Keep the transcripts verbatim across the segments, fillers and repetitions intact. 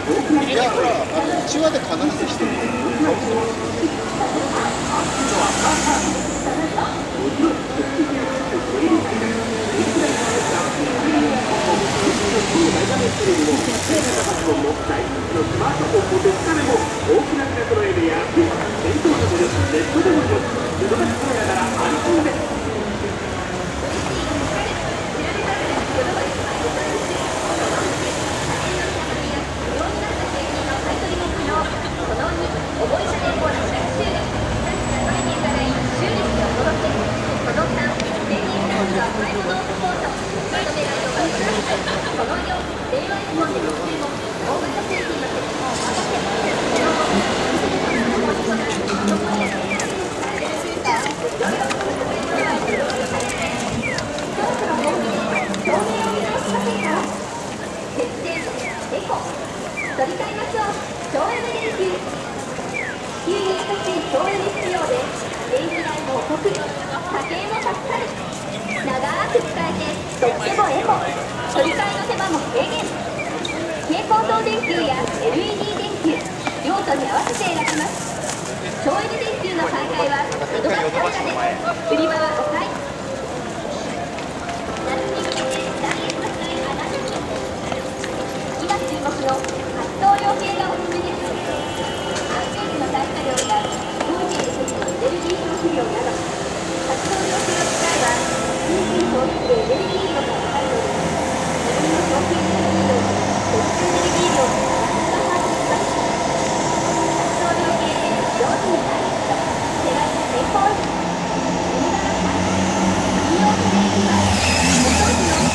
いや、ほら、あのいちわで必ずひとり顔する。 取り替えましょう。省エネ電球。給油しやすい省エネ仕様で電気代もお得、家計も助かる。長く使えてとってもエコ。取り替えの手間も軽減。蛍光灯電球や エルイーディー 電球、用途に合わせて選びます。省エネ電球の買い替えは江戸川百貨で、売り場はごかい。夏に向けてダイエットするあなたに、今注目の発動量計がおすすめです。安定時の代謝量や当時で時のエネルギー消費量など、発動量計を使えば人間消費するエネルギー量が分かるので、自分の消費エネルギー量と消費エネルギー量をたくさん把握します。発動量計で上手にダイエット、手軽な健康維持、売り場の買い替え、利用する意味は、お掃除の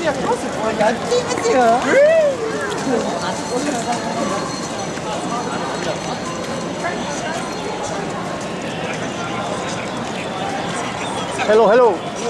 やってますよ。やっていますよ。 Hello, hello.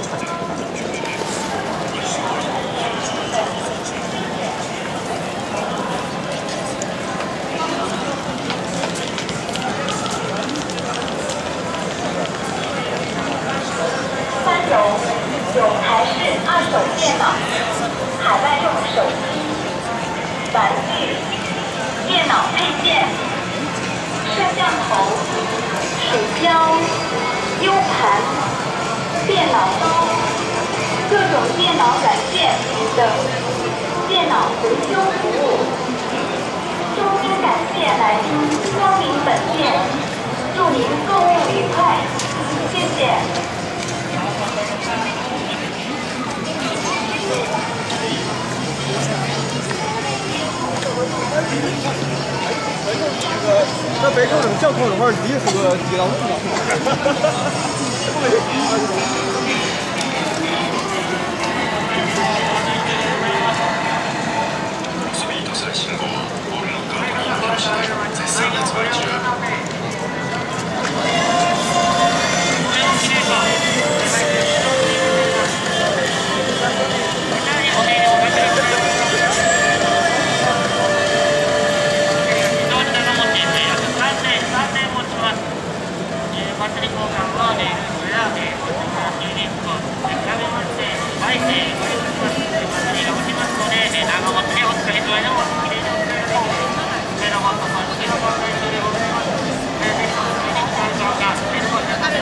三种有台式二手电脑、海外用手机、玩具、电脑配件、摄像头、鼠标、U 盘、电脑包、各种电脑软件等电脑维修服务。衷心感谢来宾光临本店，祝您购物愉快，谢谢。 在北口这个叫口的话，第一是个地道路嘛。 スピードする信号はボールのカートに表示して絶賛発売中。バッテリー交換はレールやボールの充電と比べまして、あえてご利用します。バッテリーが落ちますので、長持ちでお使いの間もきれいにお使いできます。メロボットさんのメロボットでございます。ぜひとも充電交換がメロボットさんです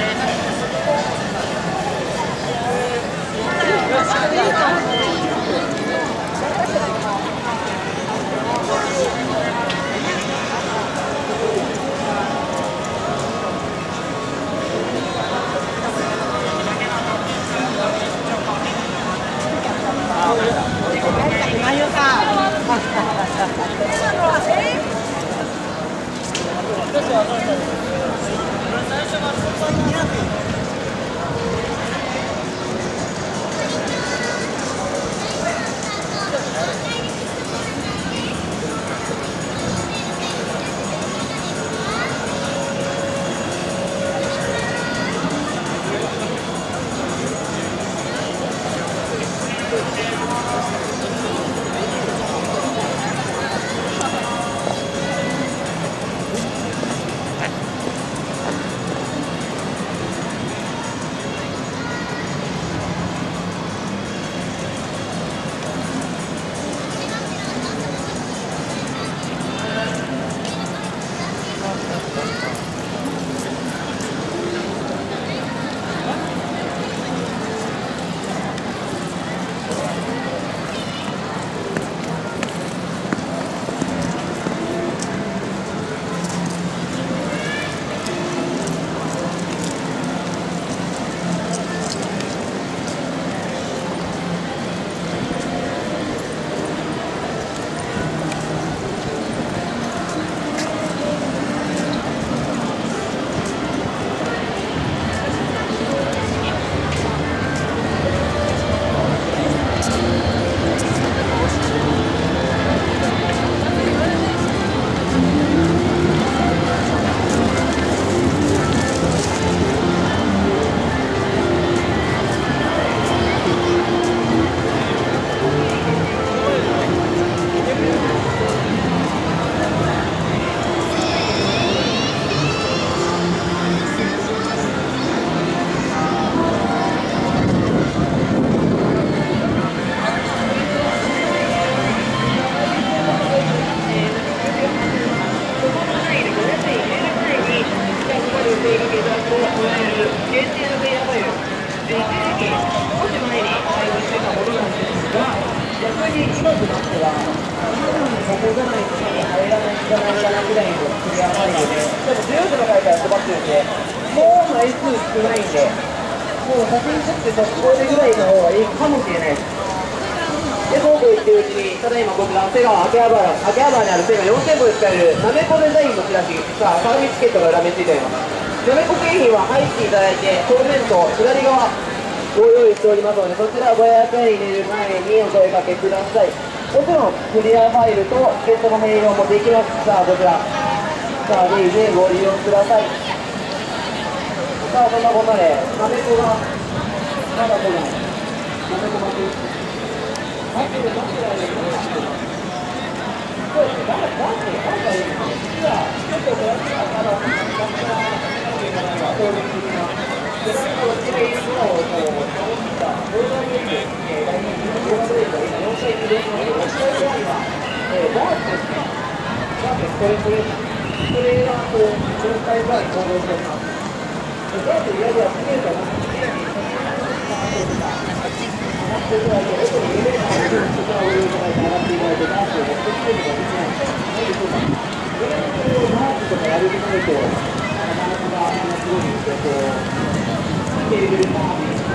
ただいまこちら瀬川秋葉原秋葉原にある瀬川よん店舗で使えるなめこデザインのチラシさあサービスチケットが裏面についております。なめこ景品は入っていただいて正面と左側ご用意しておりますので、そちらご予約に入れる前にお声掛けください。もちろんクリアファイルとチケットの併用もできます。さあこちら、さあぜひぜひご利用ください。さあそんなこんなでなめこがまだ来ない。なめこ待ち待ってる待ってる間にそうですね、誰誰誰がいいのか、実はちょっとこれはあの登録的なで、なんかこちらいるのをこう直したボーダーゲーム、えー、大人気のボーダーゲームが今よん試合中ですので、ろく試合ぐらいは、えー、バーツですね、バーツストレートレース、それがこう状態が行動しております。バーツいわゆるスケートが上がっていただいて、奥にエレベーターをそちらをご利用いただいて上がっていただいて、バーツを持ってきてるのができないので、そうなんです。それをバーツとかやるとなると、なかなかあのすごいんですよ、こう、テーブルサービス、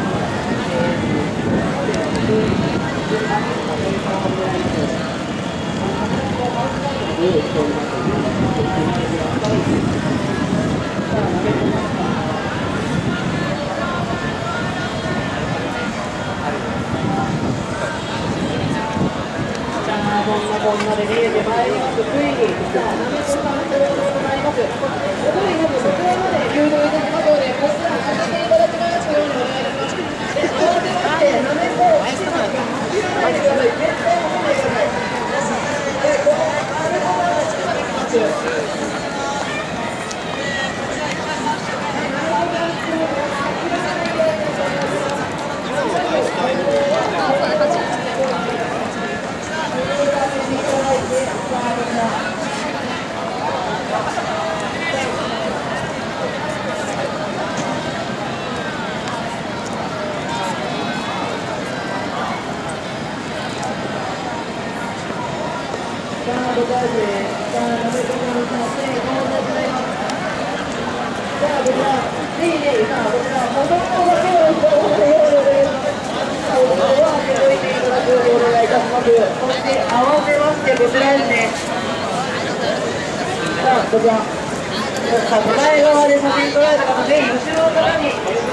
こんなこんなで見えてまいります。ついに、さあ、なめこさん登場となります。おとりまずそちらまで誘導いたしますので、こちら開けていただきますようにお願いいたします。で、合わせまして、なめこを一番開けてください。絶対持たないでください。で、このなめこが一番できます。ございます。さあ、なめこさん、さあ、成功でございます。さあ、こちら、ぜひぜひ、さあ、こちら、もともとだけの人をお願いします。さあ、こちらは開けといていただくようにお願いいたします。そして、合わせまして、こちらですね。さあ、こちら、さあ、前側で写真撮られた方、ぜひ後ろの方に。